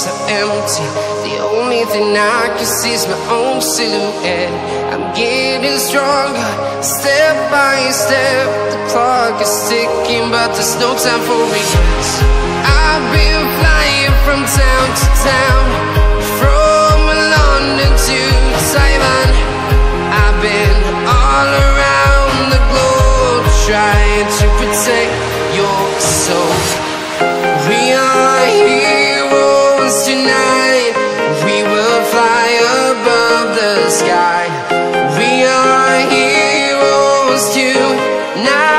so empty. The only thing I can see is my own silhouette. I'm getting stronger, step by step. The clock is ticking, but there's no time for regrets. I've been flying from town to town, from London to Taiwan. I've been all around the globe, trying to protect your soul. We are heroes tonight. We will fly above the sky. We are heroes tonight.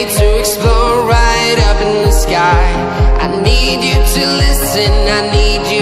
I need you to listen, I need you